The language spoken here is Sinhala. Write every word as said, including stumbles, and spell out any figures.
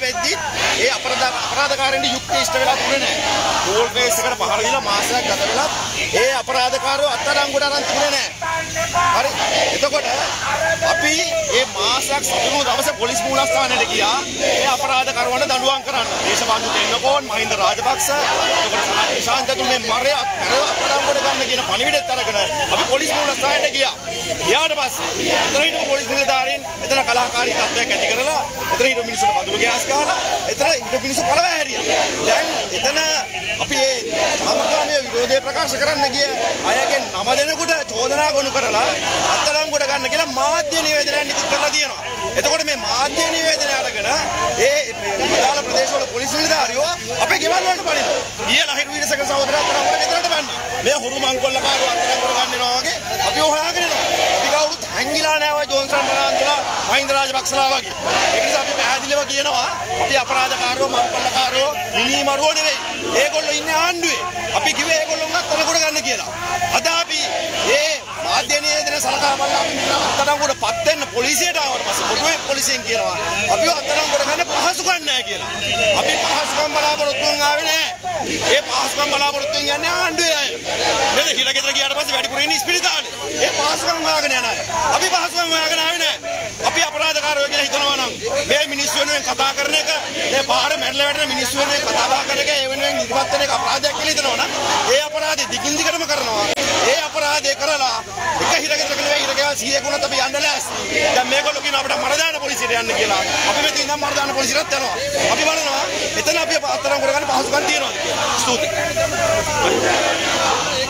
වෙද්දි ඒ අපරාධ අපරාධකාරයන්ට යුක්ති ඉෂ්ට වෙලා තුනේ නැහැ. ටෝල් ෆේස් එකට පහර දීලා මාසයක් ගත වෙලා ඒ අපරාධකාරයෝ අත්අඩංගුවට අරන් තුනේ නැහැ. හරි. එතකොට අපි මේ මාසයක් සතුටු දවසේ පොලිස් මූලස්ථානයට ගියා. ඒ අපරාධකරුවන්ට දඬුවම් කරන්න. දේශපාලන තෙන්නකෝන් මහින්ද රාජපක්ෂ එතකොට ශාන්තතුමේ මරේ අත්අඩංගුවට ගන්න කියන පණිවිඩයත් අරගෙන අපි පොලිස් මූලස්ථානයට ගියා. ගියාට පස්සේ එතන හිටපු පොලිස් නිලධාරීන් එතන කලාකාරී තත්ත්වයක් ඇති කරලා එතන හිටපු මිනිස්සුන්ට පඳුරු ගෑස් ගහලා එතන හිටපු මිනිස්සු පළවැය හැරියා. දැන් එතන අපි මේ සමගාමී විරෝධය ප්‍රකාශ කරන්න ගිය අයගෙන් නම දෙනෙකුට චෝදනා ගොනු කරලා අත්අඩංගුවට ගන්න කියලා මාධ්‍ය නිවේදනයක් නිකුත් කරලා තියෙනවා. එතකොට මේ මාධ්‍ය නිවේදනය අරගෙන ඒ අදාළ ප්‍රදේශවල පොලිස් නිලධාරියෝ අපේ ගෙවල් වලට බලනවා. ගියලා හිටු විරසක සහෝදරයා තරම් ගෙදරට බන්නේ. මේ හුරු මංකොල්ලකාරයෝ අත්අඩංගුවට ගන්නවා වගේ අපි හොයාගෙන යනවා. අපි කවුරුත් හැංගිලා නැහැ ඔය ජෝන්සන් බරාන්තුලා මහින්ද රාජපක්ෂලා වගේ. ඒක නිසා අපි පැහැදිලිව කියනවා අපි අපරාධකාරයෝ මංකොල්ලකාරයෝ මිනිමරුවෝ නෙවෙයි. ඒගොල්ලෝ ඉන්නේ ආණ්ඩුවේ. අපි කිව්වේ ඒගොල්ලොන්වත් අතනකොට ගන්න කියලා. අද අපි මේ මාධ්‍ය නිවේදන සලකා බලලා අපි අත්අඩංගුවට පත් වෙන්න පොලිසියට ආවට පස්සේ පොදුවේ පොලිසියෙන් කියනවා අපිව අත්අඩංගුවට ගන්න පහසුකම් නැහැ කියලා. අපි පහසුකම් බලාපොරොත්තුෙන් ආවේ නැහැ. ඒ පහසුකම් බලාපොරොත්තුෙන් යන්නේ ආණ්ඩුවේ අය. නේද? හිලා ගෙදර ගියාට පස්සේ වැඩිපුර ඉන්නේ ඉස්පිරිතාලේ. ඒ පහසුකම් හොයාගෙන යන අය. අපි පහසුකම් හොයාගෙන ආවේ නැහැ. අපි අපරාධකාරයෝ කියලා හිතනවා නම් මේ මිනිස්සු වෙනුවෙන් කතා කරන එක මේ පාරේ මැරලා වැටෙන මිනිස්සු වෙනුවෙන් කතා කරන එක ඒ වෙනුවෙන් ඉදිරිපත් වෙන එක අපරාධයක් කියලා හිතනවා නම් ඒ අපරාධය දිගින් දිගටම කරනවා. ඒ අපරාධය කරලා එක හිරගෙදරක නෙවෙයි හිරගෙවල් සීයකුණත් අපි යන්න ලෑස්ති. දැන් මේගොල්ලෝ කියන අපිට මරදාන පොලිසියට යන්න කියලා. අපි මෙතන ඉඳන් මරදාන පොලිසියට යනවා. අපි බලනවා එතන අපි අත්තරම් කරගන්න පහසුකම් තියෙනවද කියලා. ස්තුතියි.